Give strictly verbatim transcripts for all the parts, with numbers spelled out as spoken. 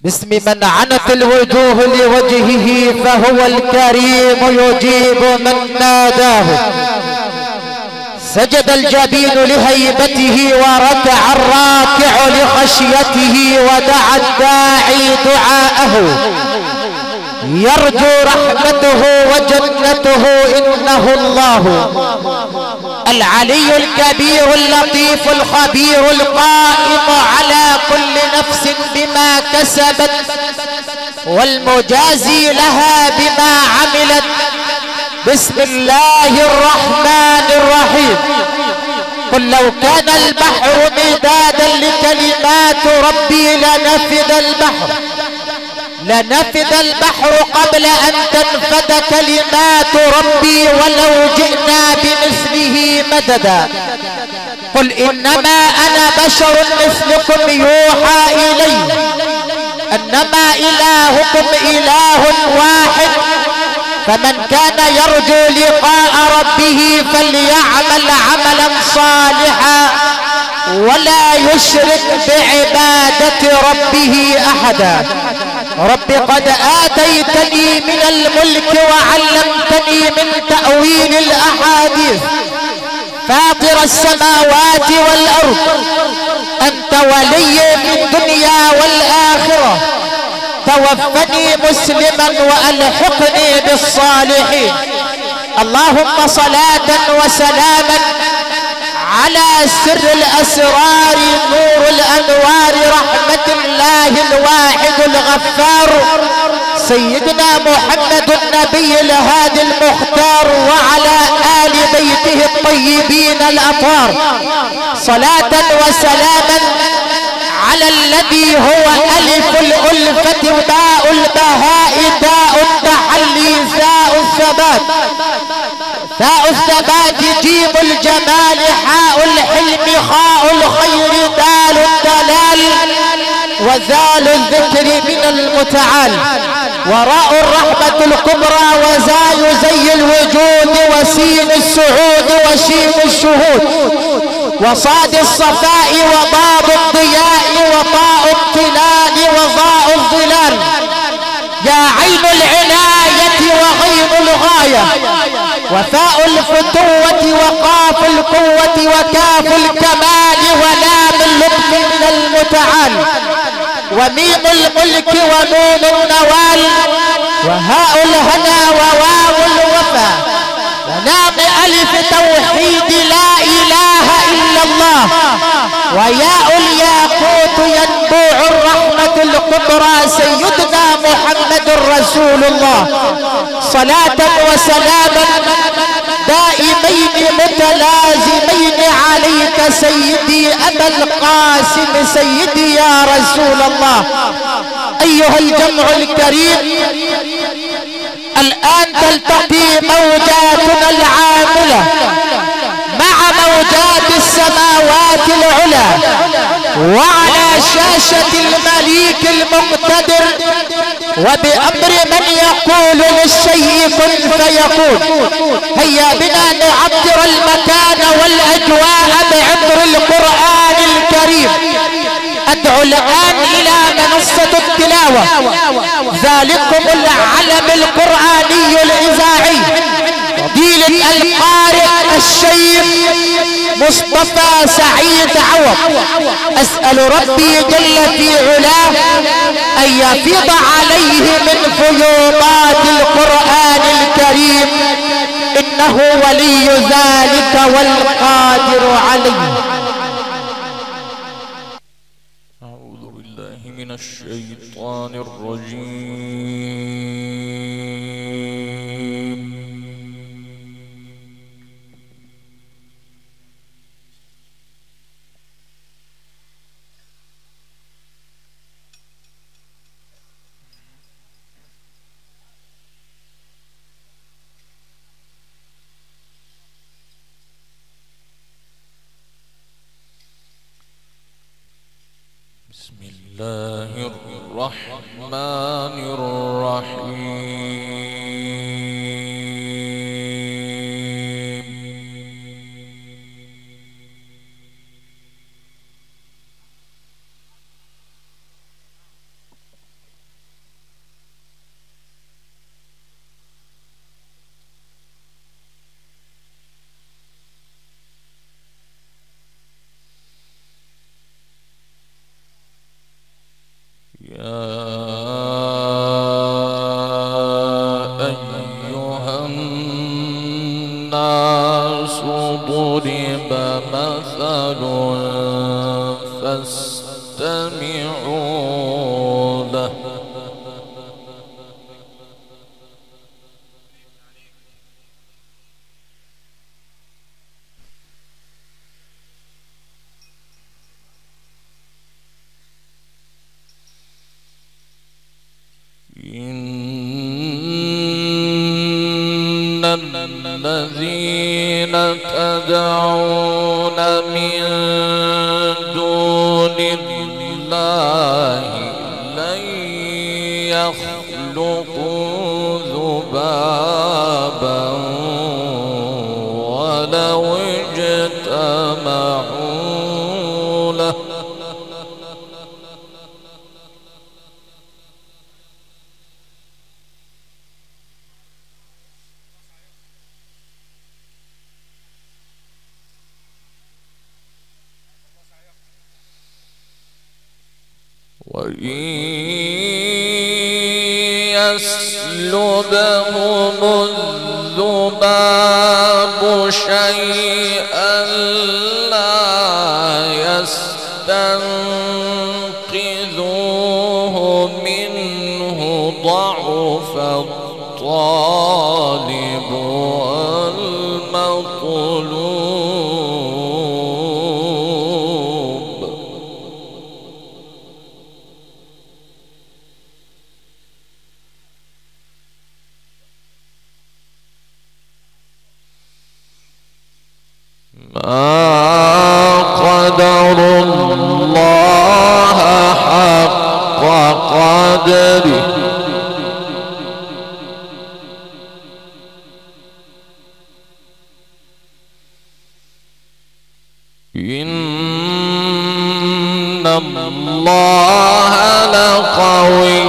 باسم من عنت الوجوه لوجهه فهو الكريم يجيب من ناداه. سجد الجبين لهيبته وركع الراكع لخشيته ودعا الداعي دعاءه يرجو رحمته وجنته إنه الله العلي الكبير اللطيف الخبير القائم على كل نفس بما كسبت والمجازي لها بما عملت. بسم الله الرحمن الرحيم. قل لو كان البحر مدادا لكلمات ربي لنفد البحر لنفد البحر قبل أن تنفد كلمات ربي ولو جئنا بمثله مددا. قل إنما أنا بشر مثلكم يوحى إلي أنما إلهكم إله واحد فمن كان يرجو لقاء ربه فليعمل عملا صالحا ولا يشرك بعبادة ربه أحدا. رب قد آتيتني من الملك وعلمتني من تأويل الأحاديث فاطر السماوات والأرض أنت ولي في الدنيا والآخرة توفني مسلما وألحقني بالصالحين. اللهم صلاة وسلاما على سر الأسرار نور الأنوار رحمة الله الواحد الغفار سيدنا محمد النبي الهادي المختار وعلى آل بيته الطيبين الأطهار صلاة وسلاما على الذي هو ألف الألفة باء البهاء تاء التحلي ثاء الثبات ثاء الثبات جيم الجمال حاء الحلم خاء الخير دال الدلال وذال الذكر من المتعال وراء الرحمة الكبرى وزاي زي الوجود وسين السعود وشين الشهود وصاد الصفاء وضاد الضياء وطاء الطلال وضاء الظلال يا عين العناية وغين الغاية وفاء الفتوة وقاف القوة وكاف الكمال ولام اللطف من المتعال وميم الملك ونون النوال وهاء الهنا وواو الوفا ونام ألف توحيد لا إله إلا الله وياء الياقوت ينبوع الرحمة الكبرى سيدنا محمد رسول الله صلاة وسلاما دائمين متلازمين عليك سيدي أبا القاسم سيدي يا رسول الله. أيها الجمع الكريم الآن تلتقي موجاتنا العاملة مع موجات السماوات العلى وعلى شاشة المليك المقتدر وبأمر من يقول للشيء كن فيكون. هيا بنا نعطر المكان والأجواء بعطر القرآن الكريم. أدعو الآن إلى منصة التلاوة ذلكم العلم القرآني الإذاعي فضيلة القارئ الشيخ مصطفى سعيد عوض. أسأل ربي جل في علاه أن يفيض عليه من فيوضات القرآن الكريم إنه ولي ذلك والقادر عليه. أعوذ بالله من الشيطان الرجيم. بسم الله الرحمن الرحيم. يا أيها الناس ضرب مثل فاستمعوا له إن الذين تدعون من دون الله لن يخلقوا ذبابا ولو اجتمعوا له وإن يسلبهم الذباب شيئا لا يستنقذوه منه ضعف الطالب والمطلوب ما قدر الله حق قدره إن الله لقوي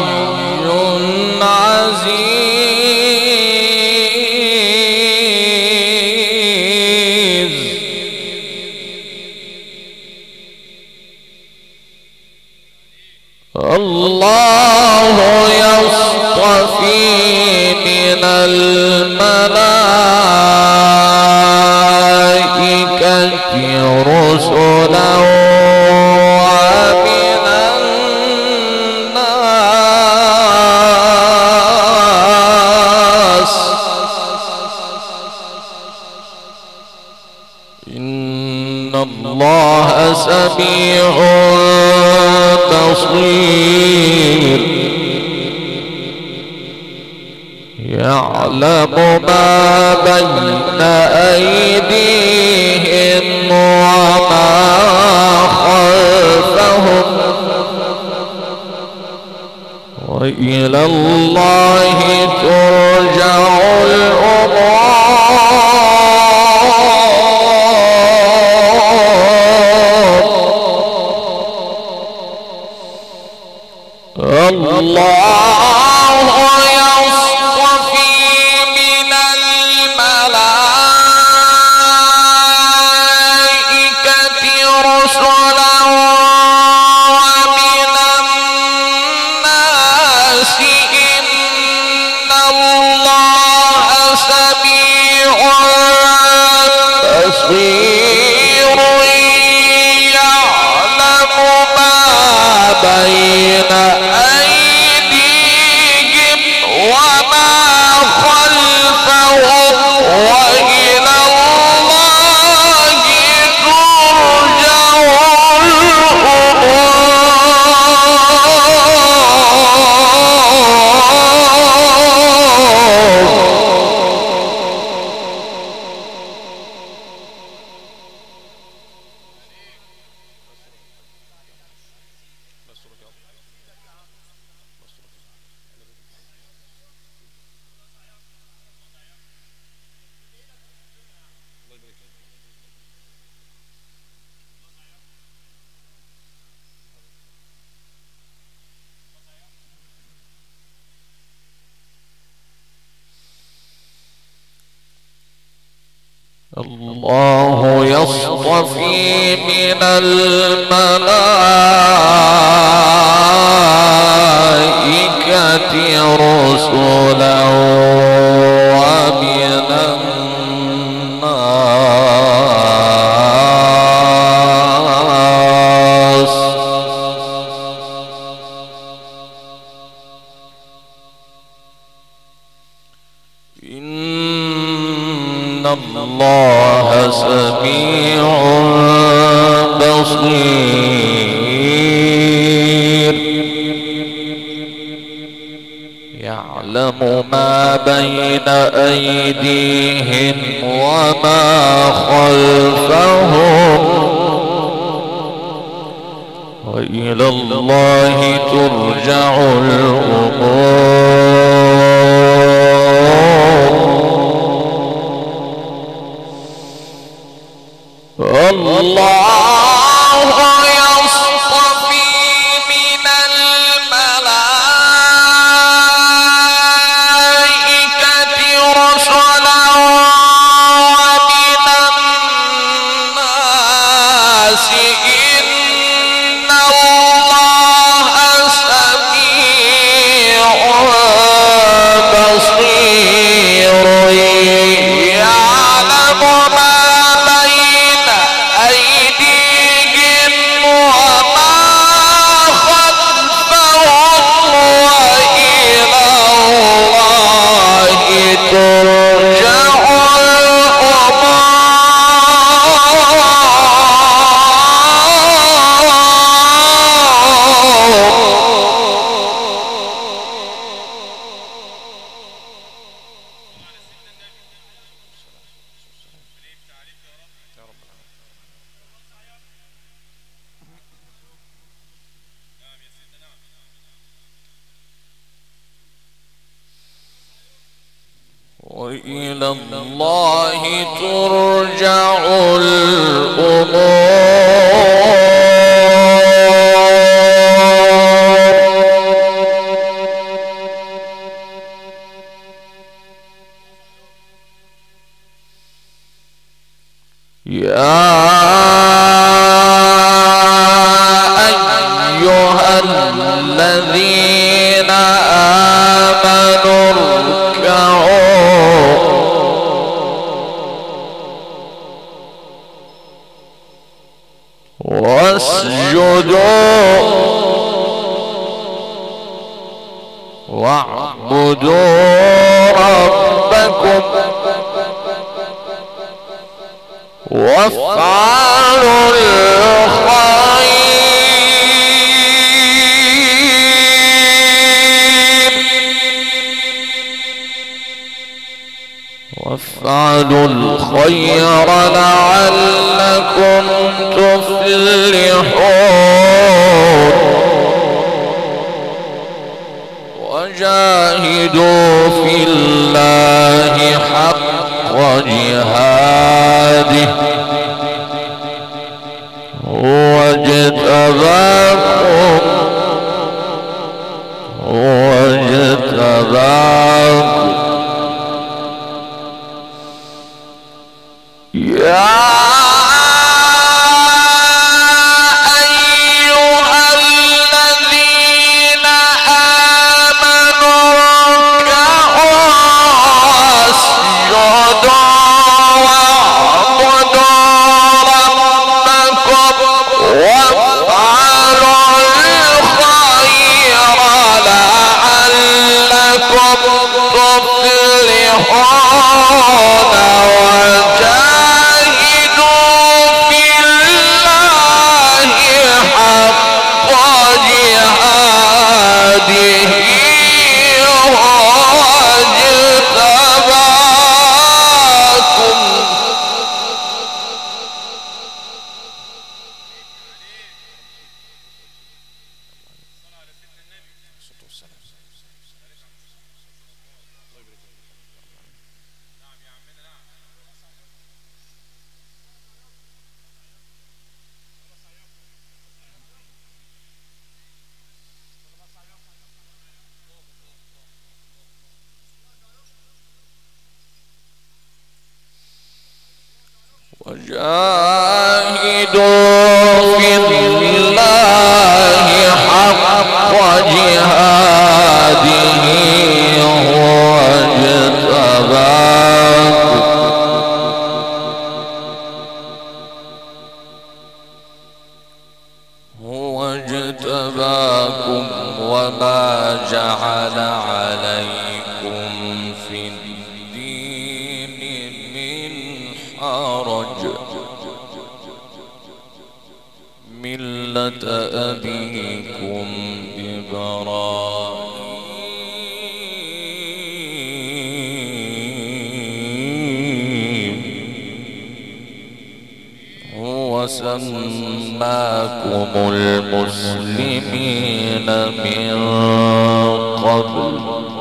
عزيز الله يصطفي من الملائكة رسلا ومن الناس إن الله سميع بصير يعلم ما بين أيديهم وما خلفهم وإلى الله ترجع الأمور الله يصطفي من الملائكة رسلا ومن الناس إن الله سميع بصير يعلم ما بين أيديهم وما خلفهم وإلى الله ترجع الله يصطفي من الملائكة رسلا ومن الناس إن الله سميع بصير يعلم ما بين أيديهم وما خلفهم وإلى الله ترجع الأمور الله يصطفي من الملائكة رسلا ومن الناس إن الله سميع بصير يعلم ما بين أيديهم وما خلفهم وإلى الله ترجع الأمور الله يصطفي من الملائكة إن الله سميع بصير يعلم ما بين أيديهم وما خلفهم وإلى الله ترجع الأمور الله يصطفي من الملائكة رسلا ومن الناس إن الله سميع بصير يعلم ما بين أيديهم وما خلفهم وإلى الله ترجع وإلى الله ترجع الأمور يا أيها الذين آمنوا اركعوا واسجدوا واعبدوا ربكم وافعلوا الخير وافعلوا الخير لعلكم تفلحون وجاهدوا في الله حق جهاده هو اجتباكم هو اجتباكم يا أيها الذين آمنوا اركعوا واسجدوا واعبدوا ربكم وافعلوا الخير لعلكم تفلحون وجاهدوا في الله حق جهاده هو اجتباكم هو اجتباكم وما جعل عليكم في الدين من أبيكم إبراهيم هو سماكم المسلمين من قبل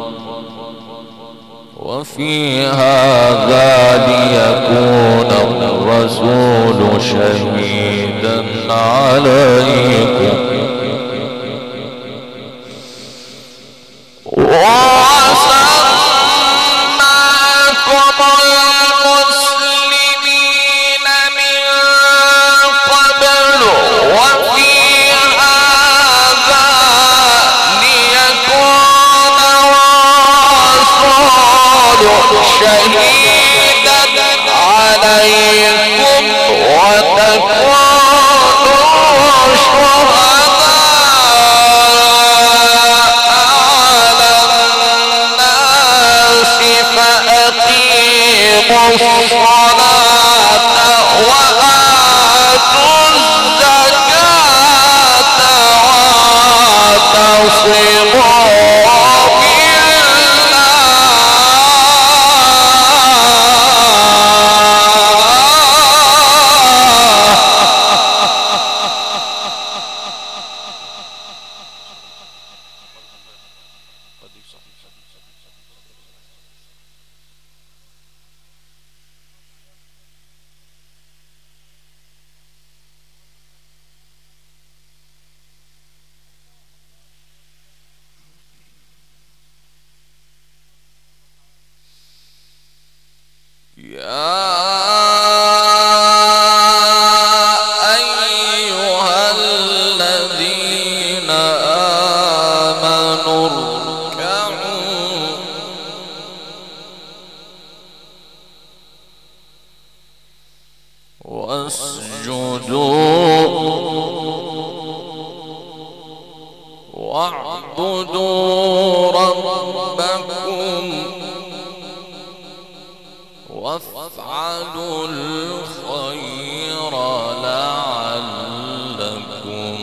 وفي هذا ليكون الرسول شهيدا عليكم وسماكم المسلمين من قبل وفي هذا ليكون الرسول شهيدا عليكم وتكونوا شهداء على الناس فأقيموا الصلاة وآتوا الزكاة واعتصموا واعبدوا ربكم وافعلوا الخير لعلكم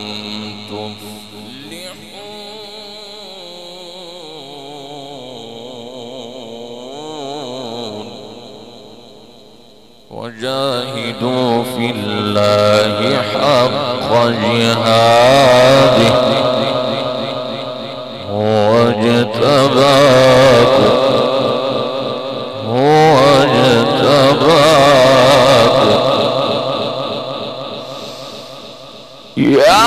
تفلحون وجاهدوا في الله حق جهاده هو اجتباكم هو اجتباكم يا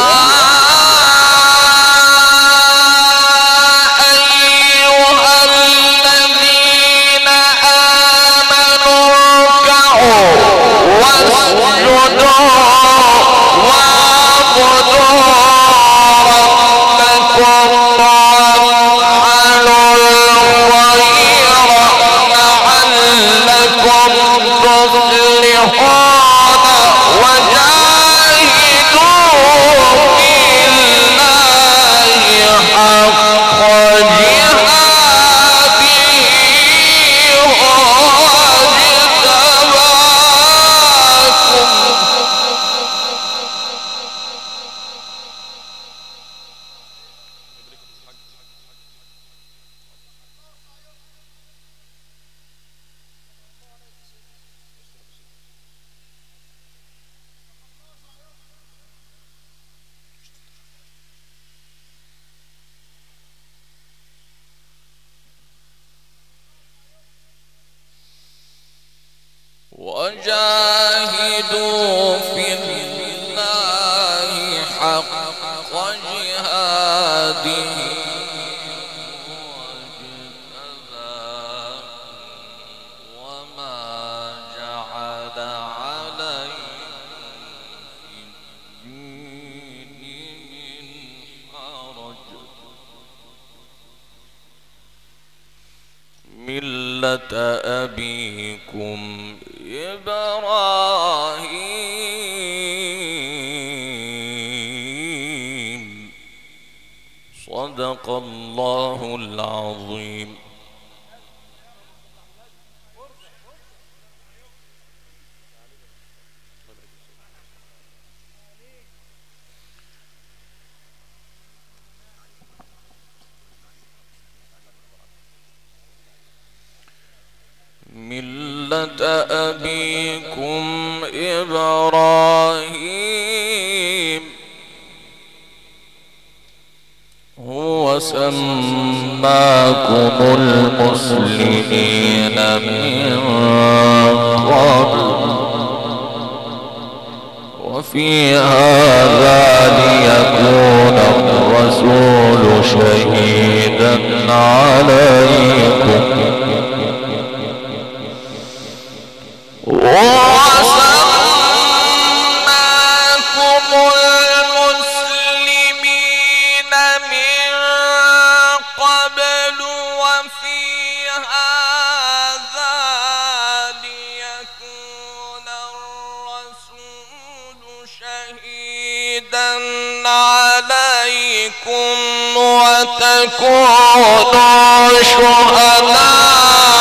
وجاهدوا في الله حق جهاده وما جعل عليكم في الدين من حرج ملة أبيكم إبراهيم صدق الله العظيم. ملة أبيكم إبراهيم هو سماكم المسلمين من قبل وفي هذا ليكون الرسول شهيدا عليكم وسماكم المسلمين من قبل وفي هذا ليكون الرسول شهيدا عليكم وتكونوا شهداء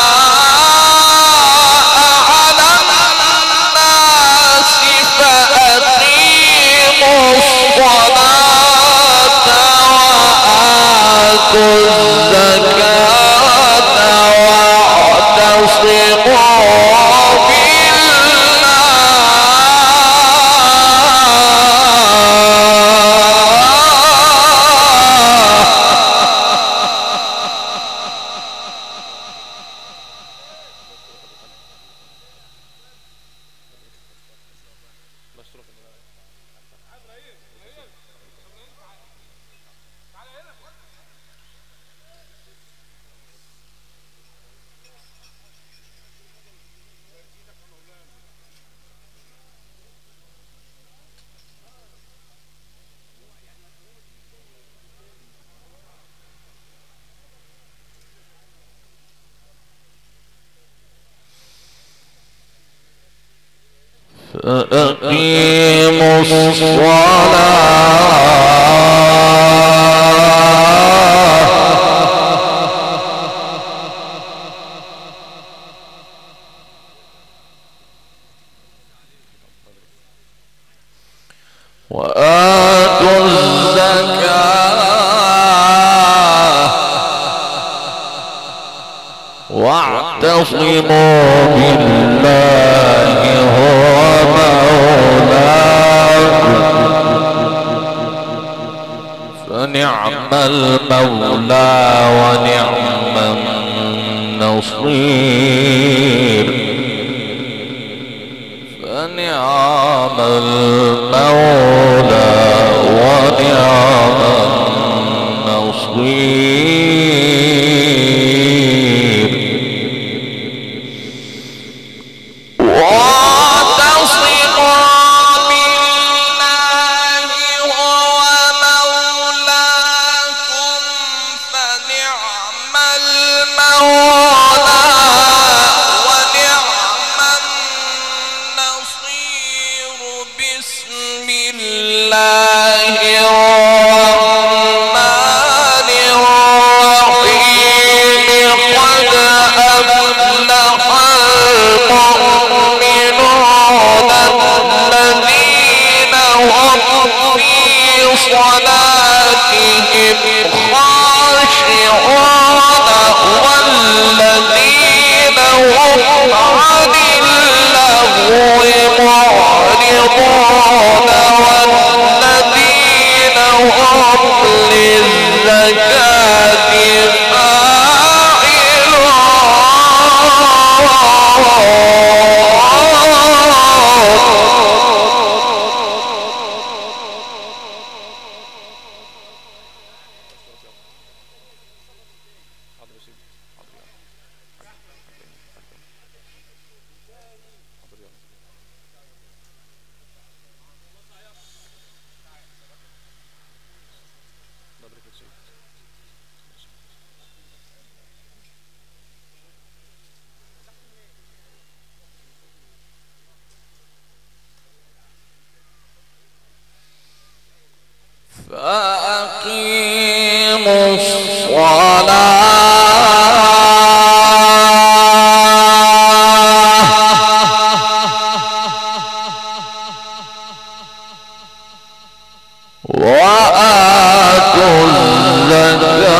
فأقيموا الصلاة وآتوا الزكاة واعتصموا بالله هو فنعم المولى ونعم النصير فنعم المولى ونعم النصير فأقيموا الصلاة وآتوا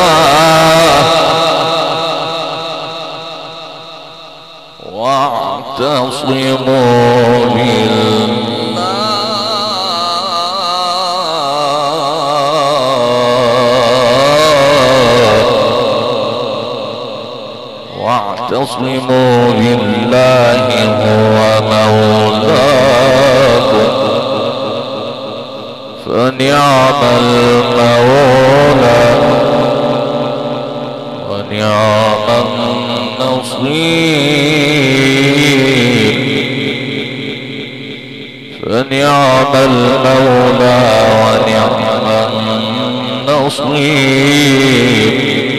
الزكاة واعتصموا واعتصموا بالله واعتصموا بالله هو مولاكم فنعم المولى ونعم النصير فنعم المولى ونعم النصير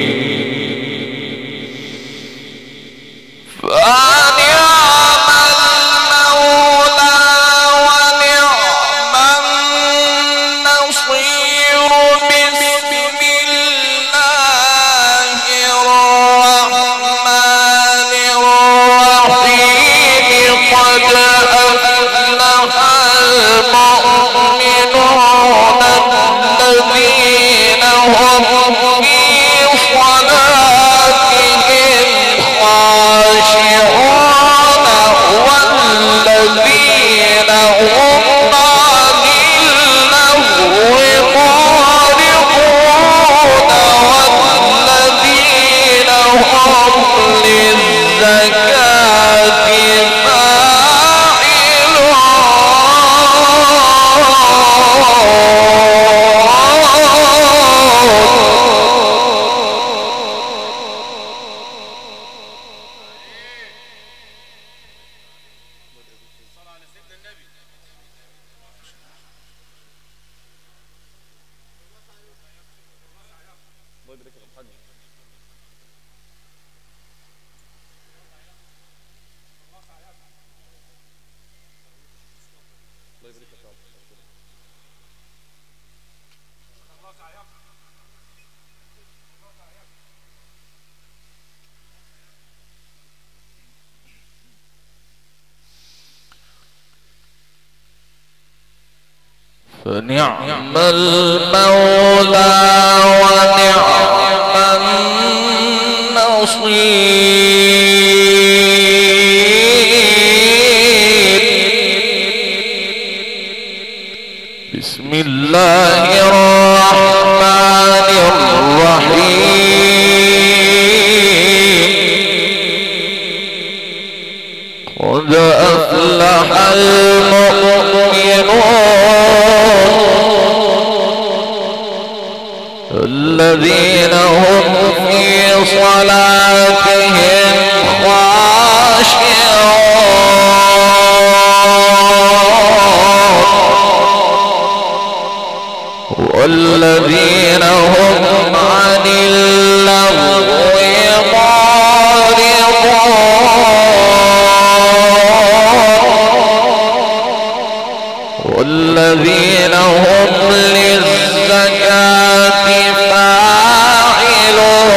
فنعم المولى ونعم النصير بسم الله الرحمن الرحيم قد أفلح المؤمنون الذين هم في صلاتهم خاشعون والذين هم عن اللغو معرضون والذين هم للزكاة فاعلون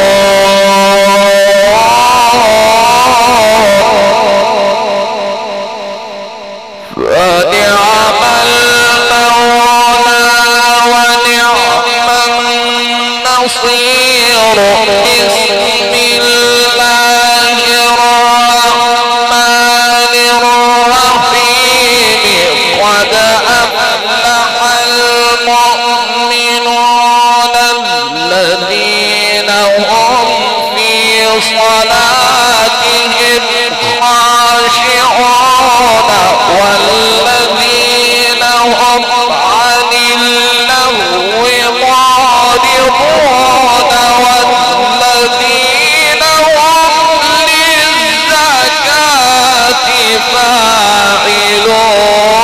فنعم المولى ونعم النصير بسم الله الرحمن الرحيم قد أفلح المؤمنون الذين هم في صلاتهم خاشعون والذين هم عن اللغو معرضون والذين هم للزكاة فاعلون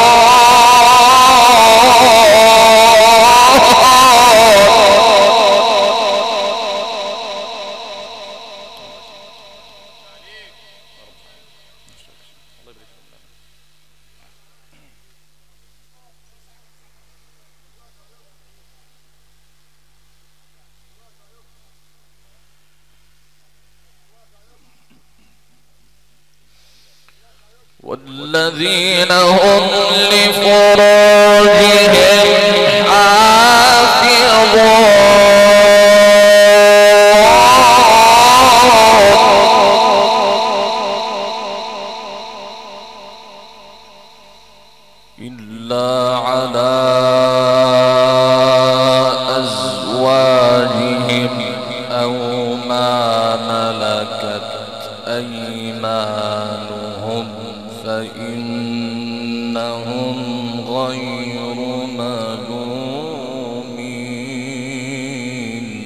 والذين هم لفروجهم حافظون ملكت أيمانهم فإنهم غير ملومين.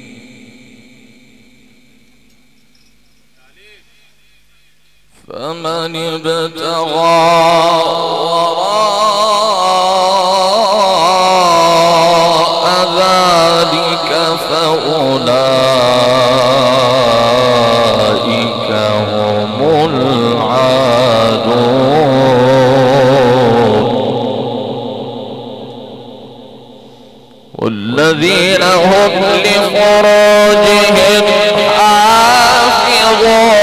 فمن ابتغى وراء ذلك فأولئك هم العادون. والذين هم لفروجهم حافظون.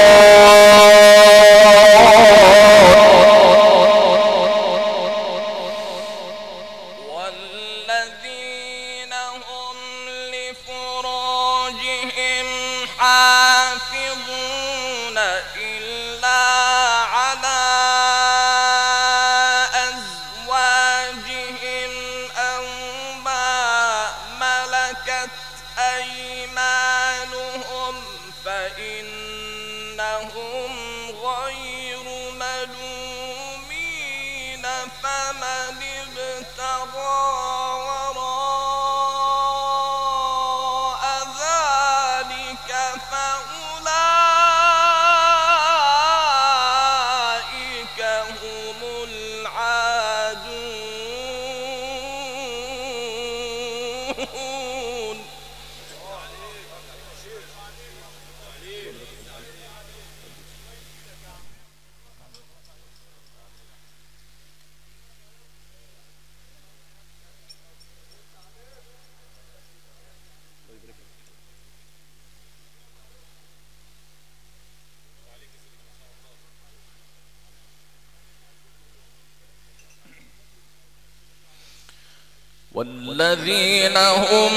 والذين هم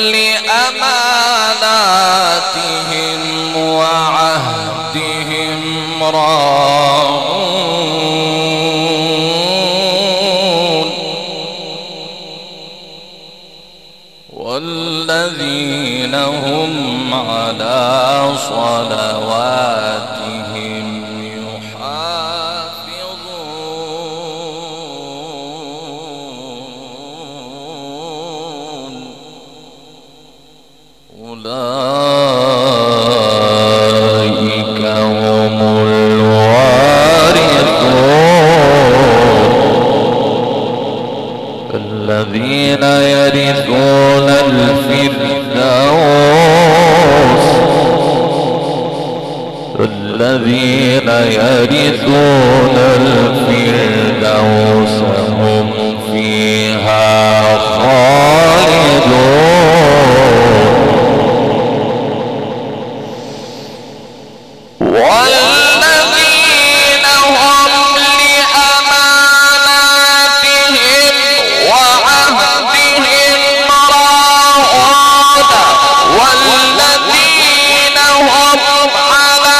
لأماناتهم وعهدهم راعون. والذين هم على صلواتهم أولئك هم الوارثون الذين يرثون الفردوس الذين يرثون الفردوس هم فيها خالدون. والذين هم لأماناتهم وعهدهم راعون والذين هم على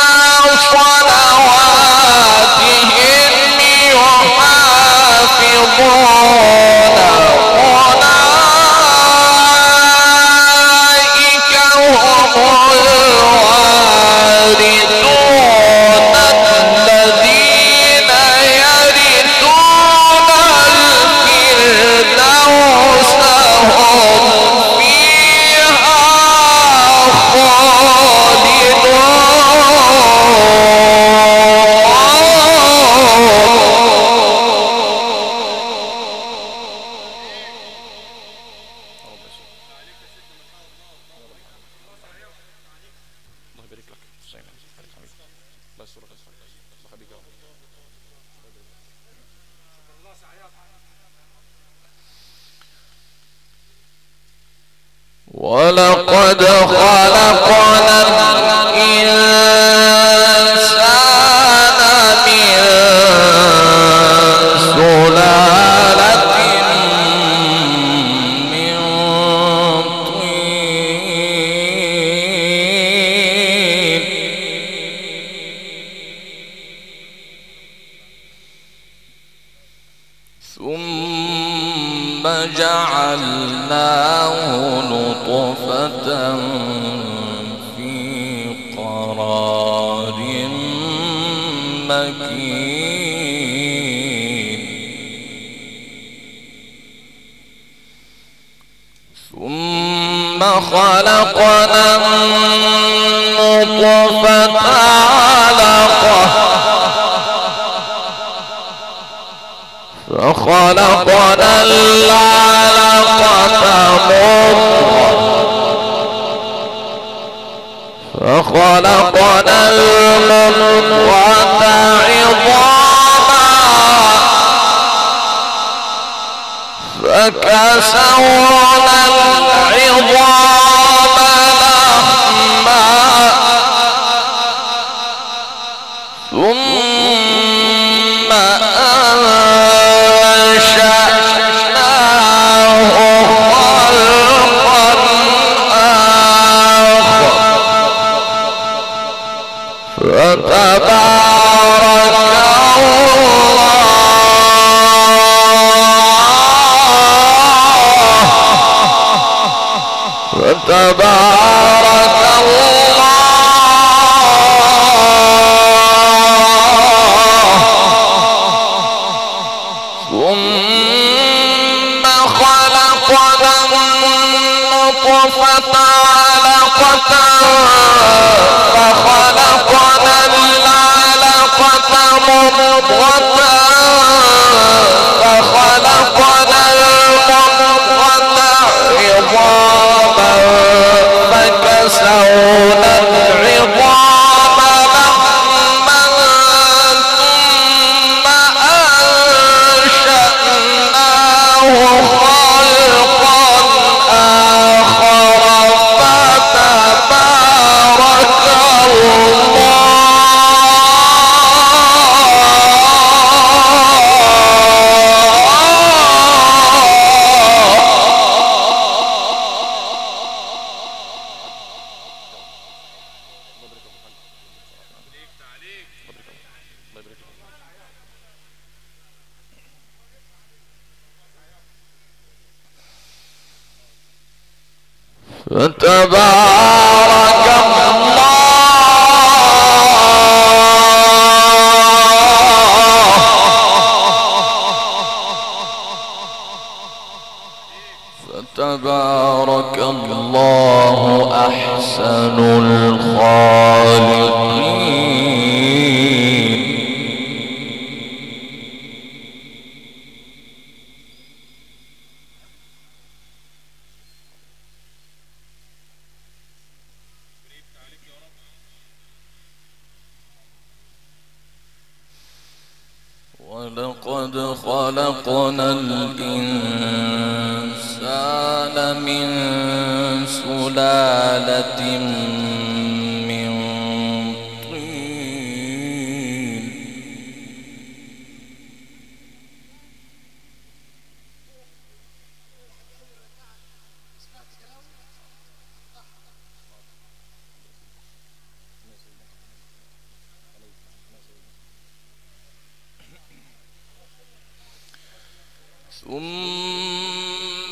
صلواتهم يحافظون. أولئك هم الوارثون الذين يرثون الفردوس هم فيها ولقد خلقنا الإنسان من سلالة من طين ثم جعلناه نطفة في قرار مكين ثم خلقنا النطفة علقة فخلقنا العلقة مضغة فخلقنا المضغة عظاما فكسونا العظام لحما ثم أنشأناه خلقا آخر فتبارك فتبارك الله ثم خلقنا النطفة علقة فخلقنا العلقة مضغة فخلقنا المضغة عظاما فكسونا العظام لحما ثم أنشأناه خلقا آخر فتبارك الله فتبارك فتبارك الله أحسن الخالقين ولقد خلقنا الإنسان من سلالة من طين ثم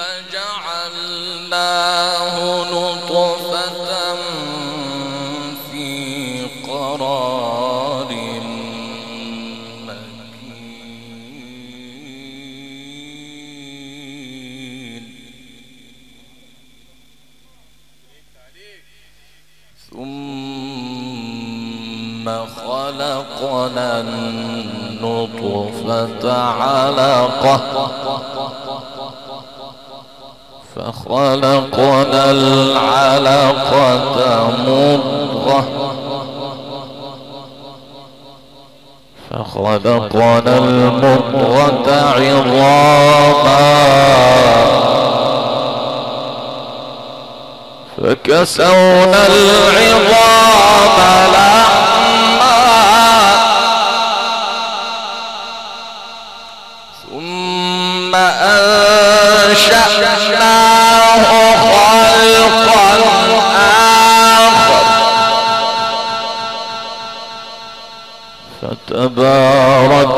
جعلناه نطفة في قرار مكين ثم خلقنا النطفة علقة فخلقنا العلقة مضغة فخلقنا المضغة عظاما فكسونا العظام لحما ثم أنشأناه خلقا آخر فتبارك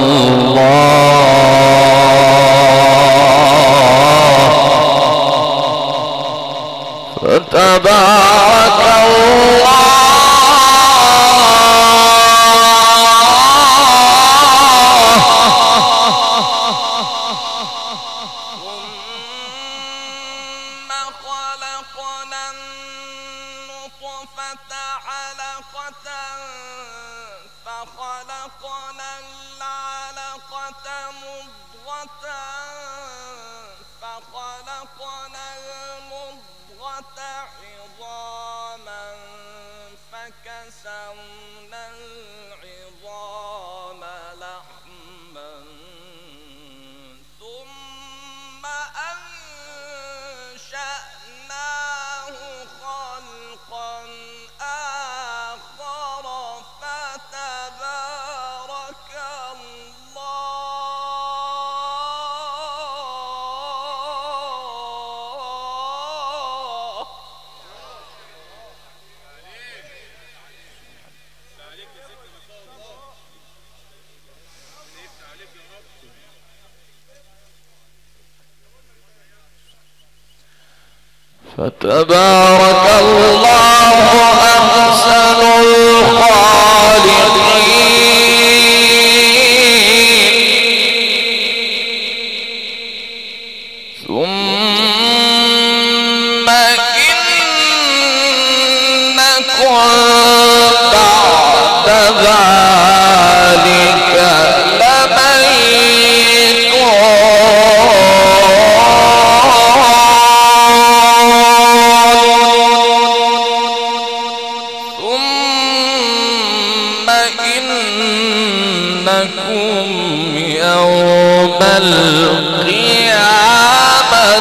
الله فتبارك الله النطفة علقة فخلقنا العلقة مضغة فخلقنا المضغة عظاما فكسونا العظام لحما ثم أنشأناه خلقا آخر فتبارك الله. فتبارك الله أحسن الخالقين. ثم إنكم بعد ذلك يوم القيامة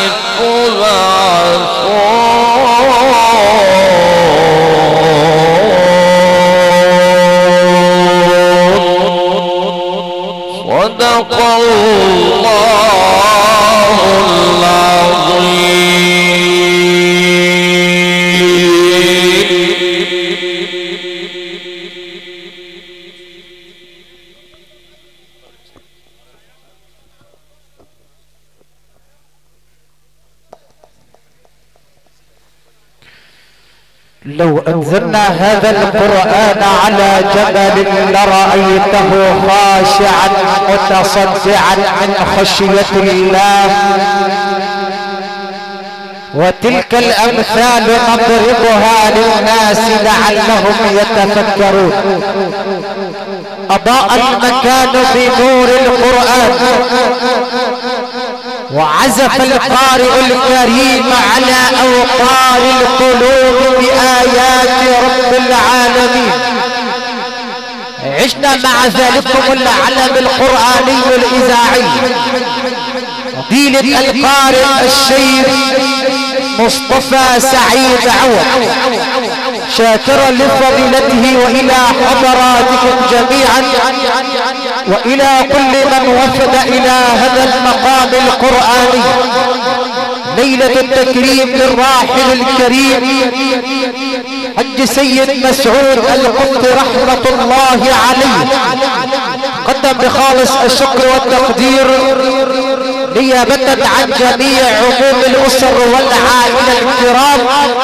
تبعثون. صدق الله العظيم. لو أنزلنا هذا القرآن على جبل لرأيته خاشعا متصدعا من خشية الله. وتلك الأمثال نضربها للناس لعلهم يتفكرون. أضاء المكان بنور القرآن، وعزف القارئ الكريم على أوقار القلوب بآيات رب العالمين. عشنا مع ذلكم العلم القرآني الإذاعي فضيلة القارئ الشيخ مصطفى سعيد عوض، شاكرا لفضيلته وإلى حضراتكم جميعا وإلى كل من وفد إلى هذا المقام القرآني ليلة التكريم للراحل الكريم حج سيد مسعود القبط رحمة الله عليه. قدم بخالص الشكر والتقدير نيابة عن جميع عموم الأسر والعائلة الكرام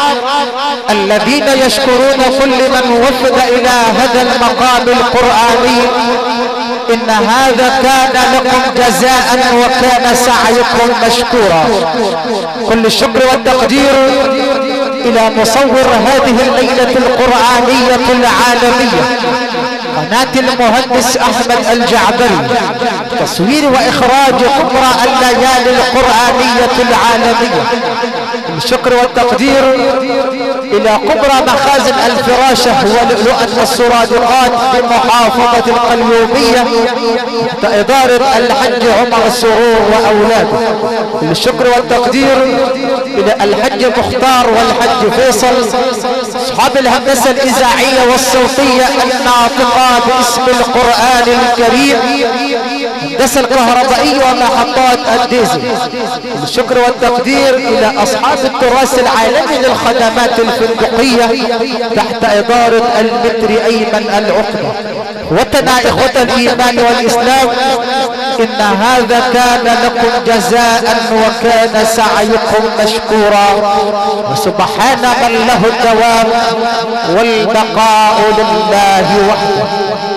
الذين يشكرون كل من وفد إلى هذا المقام القرآني. إن هذا كان لكم جزاء وكان سعيكم مشكورا. كل الشكر والتقدير إلى مصور هذه الليلة القرآنية العالمية قناة المهندس أحمد الجعبري، تصوير وإخراج كبرى الليالي القرآنية العالمية. الشكر والتقدير إلى كبرى مخازن الفراشة ولؤلؤة والسرادقات بمحافظة القليوبية إدارة الحج عمر السرور وأولاده. الشكر والتقدير إلى الحج مختار والحج فيصل أصحاب الهندسة الإذاعية والصوتية الناطقة باسم القرآن الكريم، الهندسة الكهربائية ومحطات الديزل. الشكر والتقدير إلى أصحاب التراث العالمي للخدمات الفندقية تحت إدارة المتر أيمن العقبة. وتنا إخوة الإيمان والإسلام، إن هذا كان لكم جزاء وكان سعيكم مشكورا. وسبحان من له الدوام والبقاء لله وحده.